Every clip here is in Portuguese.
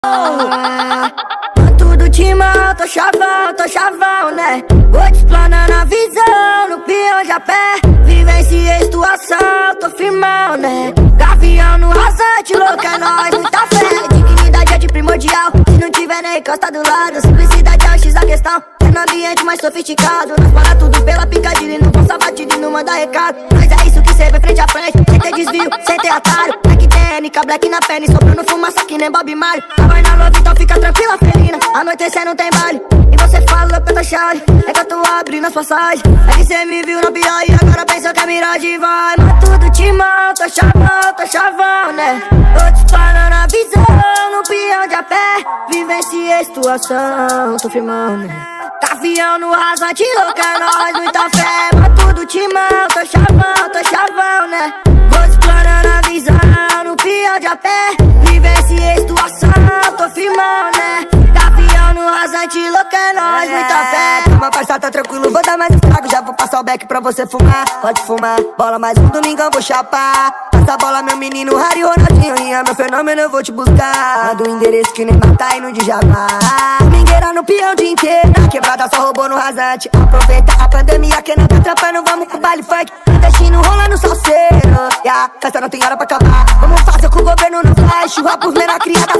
Tudo timão, tô chavão, né? Vou te explanando a visão, no peão de a pé. Vivenciei situação, tô firmão, né? Gavião no rasante, louco é nóis, muita fé. Dignidade é de primordial, se não tiver nem encosta do lado. Simplicidade é o X da questão, é no ambiente mais sofisticado. Nós para tudo pela picadilha, não passa batida e não manda recado. Mas é isso que cê vê frente a frente, sem ter desvio, sem ter atalho. Black TNK, black na perna e soprando fumaça que nem Bob Marley. Tá vai na love, então fica tranquila, felina. Anoitecer não tem baile, e você fala, peta chave. É que eu tô abrindo as passagens, é que cê me viu no pior e agora pensou que a miragem vai. Mas tudo timão, tô chavão, né? Tô te explanando a visão, no peão de a pé. Vivenciei situação, tô firmão, né? Gavião no rasante, louco é nóis, muita fé. Mas tudo timão, tô chavão, né? Tô te explanando a visão, no peão de a pé. Vivenciei situação, tô firmão, né? Gavião no rasante, louco é nóis, muita fé. Calma, parça, tá tranquilo, vou dar mais estrago. Já vou passar o beck pra você fumar. Pode fumar, bola mais um domingão, vou chapar. Passa a bola, meu menino, Harry Ronaldinho. Rinha, meu fenômeno, eu vou te buscar. Manda o endereço que nem matar e no Djabá. Domingueira no peão o dia inteiro. Na quebrada só roubou no rasante. Aproveita a pandemia que não tá atrapalhando. Vamos pro baile funk, destino rolando salseiro. Festa não tem hora pra acabar. Vamos fazer com o governo não faz. Churra por menor criada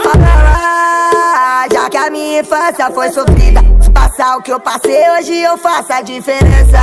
favela. Já que a minha infância foi sofrida, se passar o que eu passei, hoje eu faço a diferença.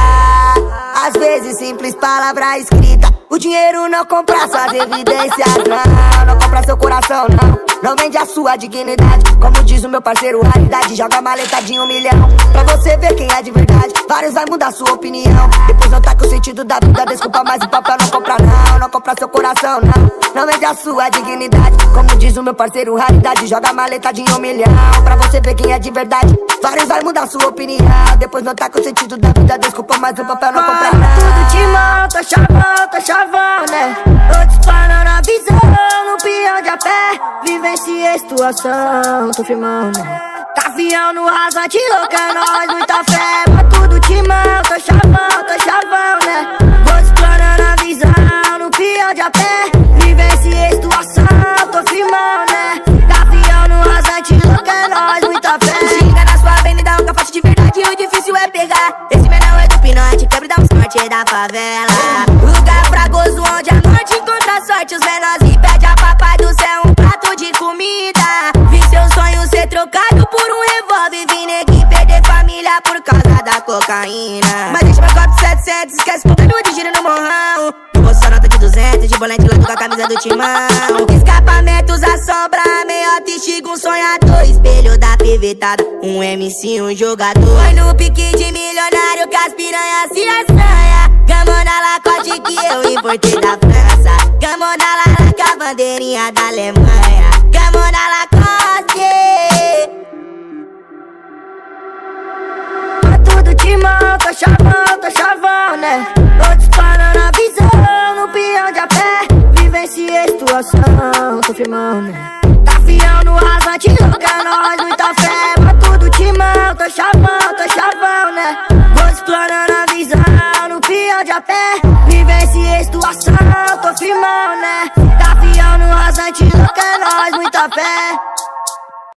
Às vezes simples palavra escrita, o dinheiro não compra suas evidências. Não compra seu coração, não vende a sua dignidade. Como diz o meu parceiro, raridade. Joga maleta de 1 milhão, pra você ver quem é de verdade. Vários vai mudar sua opinião, depois não tá com o sentido da vida. Desculpa, mas o papel não compra não compra seu coração, não vende a sua dignidade. Como diz o meu parceiro, raridade. Joga maleta de 1 milhão, pra você ver quem é de verdade. Vários vai mudar sua opinião, depois não tá com o sentido da vida. Desculpa, mas o papel não compra não. Tudo timão, tô chavão, né? Tô te explanando a visão, no peão de a pé. Vivenciei situação, tô firmão, né? Gavião no rasante, louco é nóis, muita fé. Mas tudo timão, tô chavão, né? Tô te explanando a visão, no peão de a pé. Vivenciei situação, tô firmão, né? Gavião no rasante, louco é nóis, muita fé. Xinga na sua avenida, um cafate de verdade, o difícil é pegar. Esse menor é do pinote, quebra e dá um sorte é da favela. Lugar fragoso onde a morte encontra a sorte. Os menores e pede a papai do céu um prato de comida. Vi seu sonho ser trocado por um revólver. Vi neguinho perder família por causa da cocaína. Mas deixa meu copo 700, esquece o conteúdo de giro no morrão. No bolso só nota de 200, de bolete lá com a camisa do timão. Escapamentos, a sombra, meiota, estiga um sonhador. Espelho da pivetada, um MC, um jogador. Foi no pique de milionário que as piranhas se assanha. Gamona Lacoste que eu importei da França. Gamona Lacoste, a bandeirinha da Alemanha. Gamona Lacoste. Tudo timão, tô chavão, né? Tô te explanando a visão, no peão de a pé. Vivenciei situação, tô firmão, né? Gavião no rasante, louco é nóis, muita fé. Mas tudo timão, tô chavão, né? Tô te explanando a visão, no peão de a pé. Vivenciei situação, tô firmão, né? Gavião no rasante, louco é nóis, muita fé.